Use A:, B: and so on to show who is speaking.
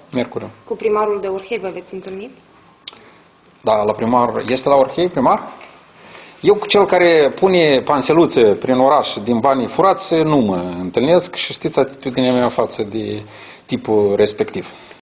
A: Miercuriu.
B: Cu primarul de Orhei vă veți întâlni?
A: Da, la primar. Este la Orhei primar? Eu cu cel care pune panseluțe prin oraș din banii furați nu mă întâlnesc și știți atitudinea mea față de tipul respectiv.